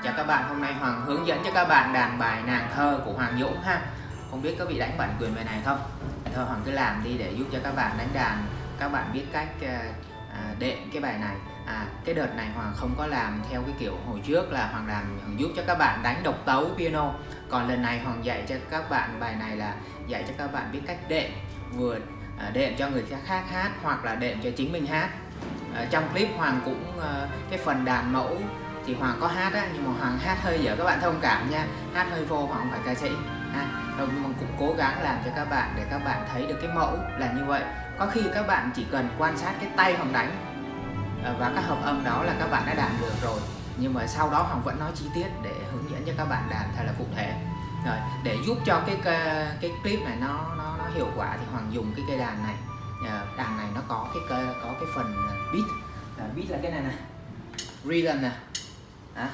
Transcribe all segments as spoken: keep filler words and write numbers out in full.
Chào các bạn, hôm nay Hoàng hướng dẫn cho các bạn đàn bài nàng thơ của Hoàng Dũng ha. Không biết có bị đánh bản quyền bài này không? Thôi Hoàng cứ làm đi để giúp cho các bạn đánh đàn, các bạn biết cách à, đệm cái bài này. À, cái đợt này Hoàng không có làm theo cái kiểu hồi trước là Hoàng làm Hoàng giúp cho các bạn đánh độc tấu piano. Còn lần này Hoàng dạy cho các bạn bài này là dạy cho các bạn biết cách đệm, vừa à, đệm cho người khác hát hoặc là đệm cho chính mình hát. À, trong clip Hoàng cũng à, cái phần đàn mẫu thì Hoàng có hát á, nhưng mà Hoàng hát hơi dở, các bạn thông cảm nha, hát hơi vô, Hoàng không phải ca sĩ ha. Rồi nhưng mà cũng cố gắng làm cho các bạn để các bạn thấy được cái mẫu là như vậy. Có khi các bạn chỉ cần quan sát cái tay Hoàng đánh và các hợp âm đó là các bạn đã đàn được rồi, nhưng mà sau đó Hoàng vẫn nói chi tiết để hướng dẫn cho các bạn đàn thật là cụ thể. Rồi để giúp cho cái cái clip này nó nó, nó hiệu quả thì Hoàng dùng cái cây đàn này. Đàn này nó có cái có cái phần beat, beat là cái này nè, rhythm nè. Đó.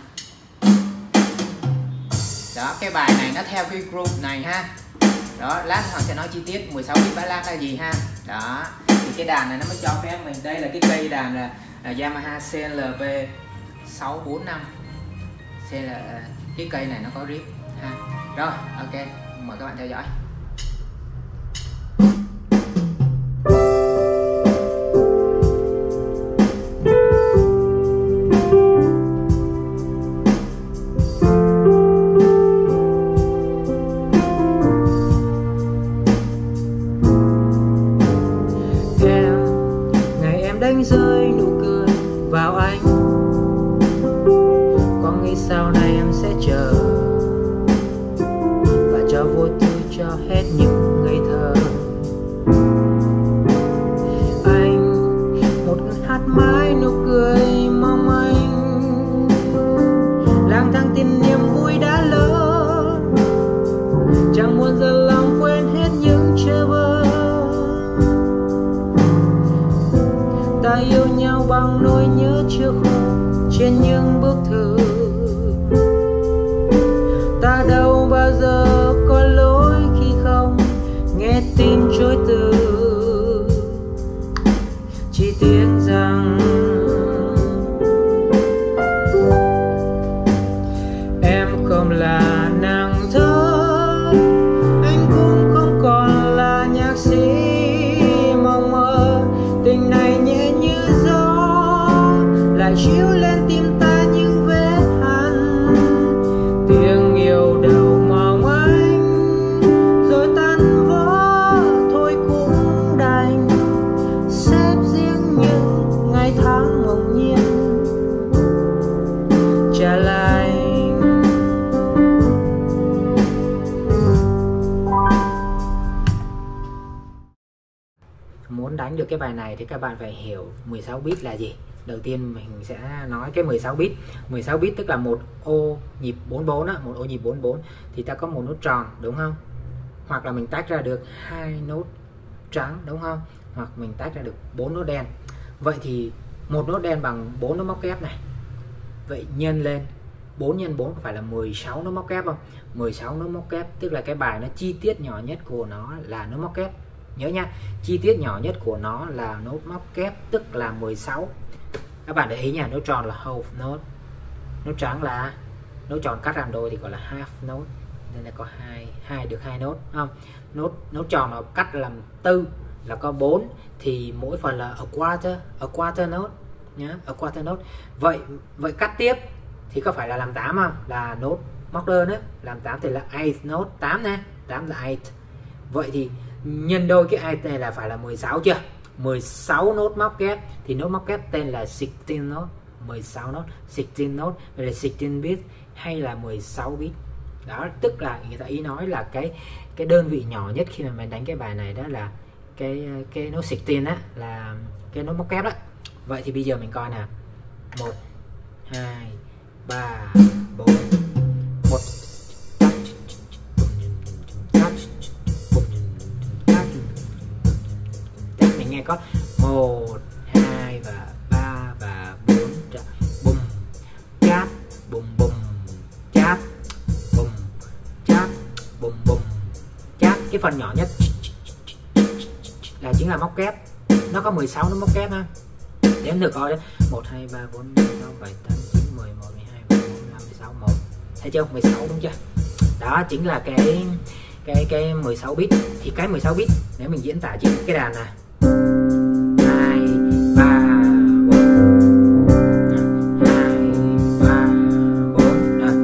Đó, cái bài này nó theo cái group này ha. Đó, lát Hoàng sẽ nói chi tiết mười sáu bit ballad là gì ha. Đó, thì cái đàn này nó mới cho phép mình, đây là cái cây đàn là, là Yamaha C L V sáu bốn năm. Là cái cây này nó có rip ha. Rồi, ok, mời các bạn theo dõi. Đánh rơi nụ cười vào anh, có nghĩ sau này em sẽ chờ và cho vô tư cho hết những ngây thơ. Anh một người hát mãi nụ cười mong anh, lang thang tìm niềm vui đã lỡ, chẳng muốn giờ lòng quên hết những chờ vơ. Ta yêu nhau bằng nỗi nhớ chưa khô trên những bức thư, ta đâu bao giờ có lỗi khi không nghe tin trôi từ. Chỉ tiếc rằng em không là nàng thơ, anh cũng không còn là nhạc sĩ mong mơ. Tình này nhẹ như gió lại chiếu lên tim ta những vết hằn, tiếng yêu đầu mong anh rồi tan vỡ thôi cũng đành, xếp riêng những ngày tháng ngẫu nhiên trả lại. Muốn đánh được cái bài này thì các bạn phải hiểu mười sáu bit là gì. Đầu tiên mình sẽ nói cái mười sáu bit. mười sáu bit tức là một ô nhịp bốn bốn á, một ô nhịp bốn bốn thì ta có một nốt tròn đúng không? Hoặc là mình tách ra được hai nốt trắng đúng không? Hoặc mình tách ra được bốn nốt đen. Vậy thì một nốt đen bằng bốn nốt móc kép này. Vậy nhân lên bốn nhân bốn có phải là mười sáu nốt móc kép không? mười sáu nốt móc kép tức là cái bài nó chi tiết nhỏ nhất của nó là nốt móc kép. Nhớ nha, chi tiết nhỏ nhất của nó là nốt móc kép tức là mười sáu. Các bạn để ý nha, nốt tròn là half note, nốt trắng là nốt tròn cắt làm đôi thì gọi là half note, nên là có hai hai được hai nốt không? Nốt nốt tròn nó cắt làm tư là có bốn thì mỗi phần là a quarter, a quarter note nhá, a quarter note. Vậy vậy cắt tiếp thì có phải là làm tám không? Là nốt móc đơn á, làm tám thì là eighth note, tám nè, tám là eight. Vậy thì nhân đôi cái eight này là phải là mười sáu chưa? mười sáu nốt móc kép thì nốt móc kép tên là sixteen nốt, mười sáu nốt, sixteen nốt, vậy là sixteen bit hay là mười sáu bit. Đó, tức là người ta ý nói là cái cái đơn vị nhỏ nhất khi mà mình đánh cái bài này đó là cái cái nốt sixteen á, là cái nốt móc kép đó. Vậy thì bây giờ mình coi nào. một hai ba bốn. một nghe có một hai và ba và bốn, bùm chát bùm bùm chát bùm chát bùm bùm chát. Cái phần nhỏ nhất là chính là móc kép, nó có mười sáu nó móc kép ha. Đếm được coi đấy, một hai ba bốn năm sáu bảy tám chín mười một mười hai mười bốn mười lăm mười sáu thấy chưa, mười sáu đúng chưa? Đó chính là cái cái cái mười sáu bit. Thì cái mười sáu bit nếu mình diễn tả trên cái đàn này hai ba bốn hai ba bốn đây.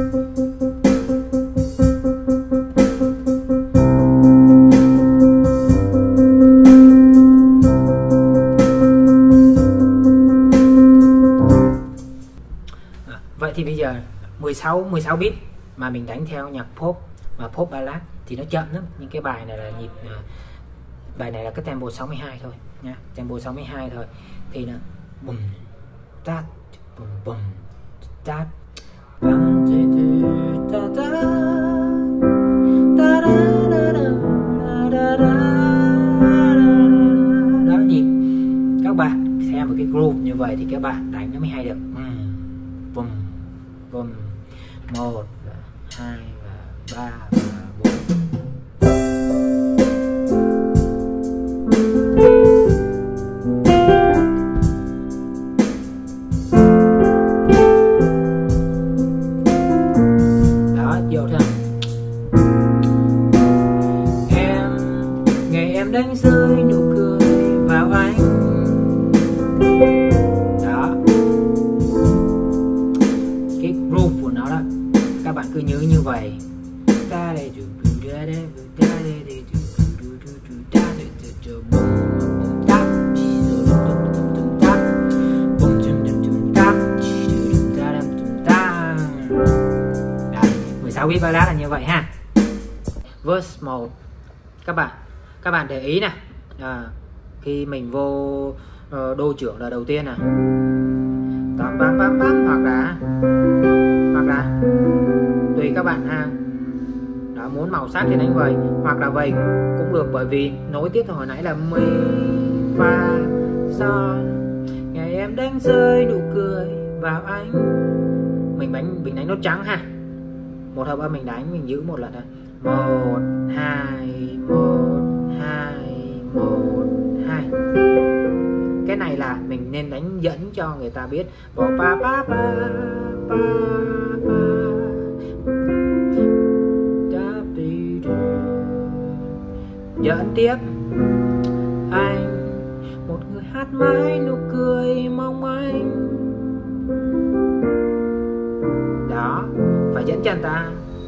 À, vậy thì bây giờ mười sáu mười sáu bit mà mình đánh theo nhạc pop mà pop ballad thì nó chậm lắm. Những cái bài này là nhịp uh, bài này là cái tempo sáu mươi hai thôi nha, tempo sáu mươi hai thôi thì nó bùm tát bùm bùm tát bum ta ta ta da da đó. Nhịp các bạn theo một cái groove như vậy thì các bạn đánh nó mới hay được. Bùm bùm một hai và ba và bốn. Đó, vô thôi. Em ngày em đánh rơi nụ cười vào anh. Đó, cái groove của nó đó các bạn cứ nhớ như vậy. mười sáu bit ballad là như vậy ha. Verse một các bạn các bạn để ý nè, à, khi mình vô uh, đô trưởng là đầu tiên nè, bam bam bam bam, hoặc là hoặc là tùy các bạn ha. Đó, muốn màu sắc thì đánh vầy hoặc là vầy cũng được, bởi vì nối tiếp từ hồi nãy là mi fa son. Ngày em đánh rơi nụ cười vào anh, mình đánh mình đánh nốt trắng ha. Một hợp âm mình đánh mình giữ một lần thôi. Một hai một hai một hai. Cái này là mình nên đánh dẫn cho người ta biết. Bỏ pa pa pa pa pa. Dẫn tiếp anh, một người hát mãi nụ cười mong manh. Đó, phải dẫn chân ta.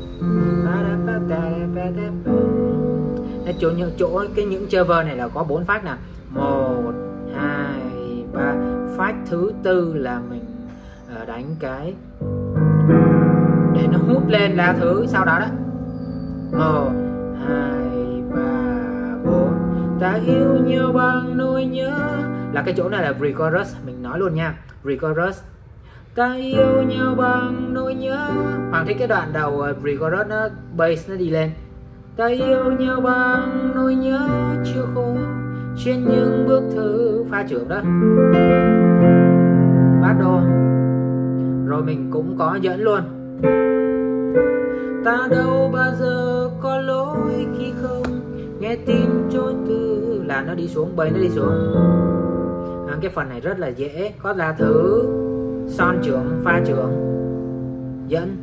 Chỗ những chỗ cái những chơi này là có bốn phát nè, một hai ba. Phát thứ tư là mình đánh cái để nó hút lên lá thứ sau đó đó. Một hai ba bốn. Ta yêu nhau bằng nỗi nhớ, là cái chỗ này là pre-chorus, mình nói luôn nha, pre-chorus. Ta yêu nhau bằng nỗi nhớ. Hoàng thích cái đoạn đầu pre-chorus nó bass nó đi lên. Ta yêu nhau bằng nỗi nhớ chưa khô trên những bước thử pha trưởng đó. Bát đô. Rồi mình cũng có dẫn luôn. Ta đâu bao giờ có lỗi khi không nghe tin trôi từ, là nó đi xuống, bass nó đi xuống. À, cái phần này rất là dễ, có là thử son trưởng, pha trưởng, dẫn.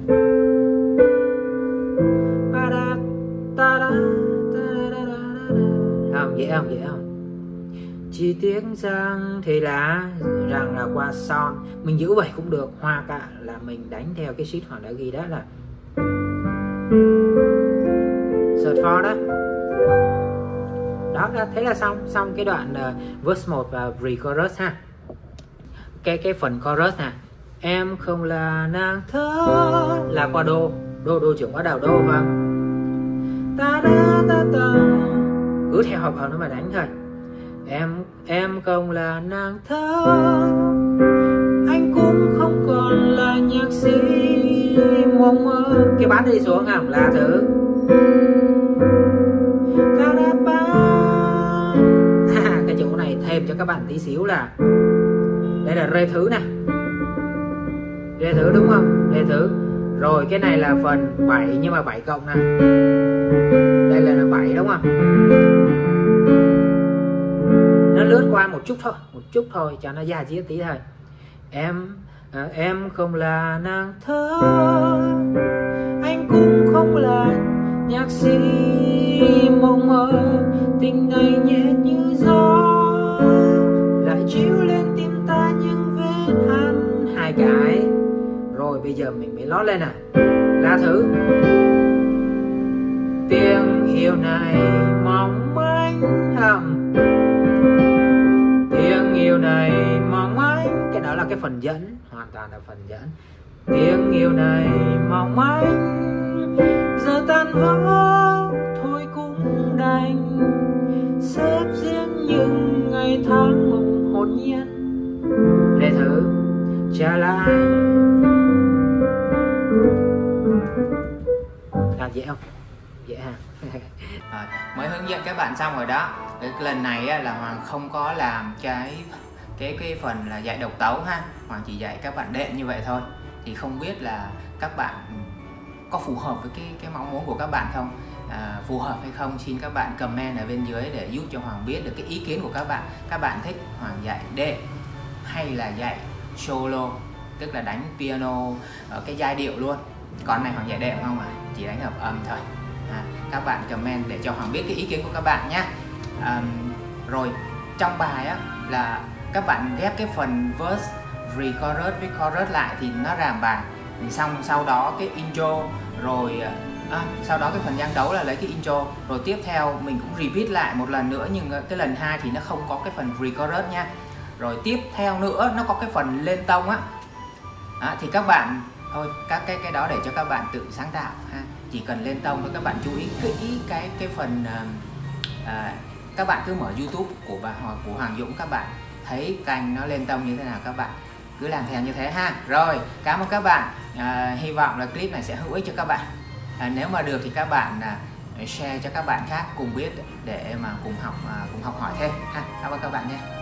Không, dễ không, dễ không? Chỉ tiếc rằng thì là rằng là qua son, mình giữ vậy cũng được, hoa cả là mình đánh theo cái sheet Hoàng đã ghi đó là search for đó. Đó, thế là xong, xong cái đoạn uh, verse một và pre-chorus ha. Cái cái phần chorus nè, em không là nàng thơ là qua đô, đô đô trưởng bắt đầu đô và ta da ta ta, cứ theo hợp âm nó mà đánh thôi. Em em không là nàng thơ, anh cũng không còn là nhạc sĩ mong mơ. Cái bát đi xuống không là thử ta da ba. Cái chỗ này thêm cho các bạn tí xíu là đây là rê thứ nè, rê thứ đúng không, rê thứ. Rồi cái này là phần bảy nhưng mà bảy cộng nè, đây là bảy đúng không. Nó lướt qua một chút thôi, một chút thôi cho nó da diết tí thôi. Em à, em không là nàng thơ, cũng không là nhạc sĩ mộng mơ. Tình này nhẹ như gió lại chiếu lên tim ta những vết hằn. Hai cái rồi bây giờ mình mới lót lên à. La thử. Tiếng yêu này mong manh hầm, tiếng yêu này mong manh. Cái đó là cái phần dẫn, hoàn toàn là phần dẫn. Tiếng yêu này mong manh giờ tan vỡ thôi cũng đành, xếp riêng những ngày tháng mộng hồn nhiên. Để thử. Trả lại. Làm dễ không? Dễ ha. Rồi, mới hướng dẫn các bạn xong rồi đó. Cái lần này á, là Hoàng không có làm cái cái cái phần là dạy độc tấu ha. Hoàng chỉ dạy các bạn đệm như vậy thôi. Thì không biết là các bạn có phù hợp với cái cái mong muốn của các bạn không? À, phù hợp hay không xin các bạn comment ở bên dưới để giúp cho Hoàng biết được cái ý kiến của các bạn. Các bạn thích Hoàng dạy đệm hay là dạy solo, tức là đánh piano ở cái giai điệu luôn. Còn này Hoàng dạy đệm không à? Chỉ đánh hợp âm thôi. À, các bạn comment để cho Hoàng biết cái ý kiến của các bạn nhé. À, rồi trong bài á là các bạn ghép cái phần verse, pre-chorus với chorus lại thì nó làm bài. Xong sau đó cái intro rồi à, sau đó cái phần gian đấu là lấy cái intro rồi tiếp theo mình cũng repeat lại một lần nữa, nhưng cái lần hai thì nó không có cái phần pre-chorus nha. Rồi tiếp theo nữa nó có cái phần lên tông á. À, thì các bạn thôi các cái cái đó để cho các bạn tự sáng tạo ha. Chỉ cần lên tông thôi, các bạn chú ý kỹ cái cái phần à, các bạn cứ mở YouTube của bà của Hoàng Dũng, các bạn thấy cành nó lên tông như thế nào các bạn cứ làm theo như thế ha. Rồi cảm ơn các bạn, à, hy vọng là clip này sẽ hữu ích cho các bạn. À, nếu mà được thì các bạn à, share cho các bạn khác cùng biết để mà cùng học à, cùng học hỏi thêm ha. Cảm ơn các bạn nhé.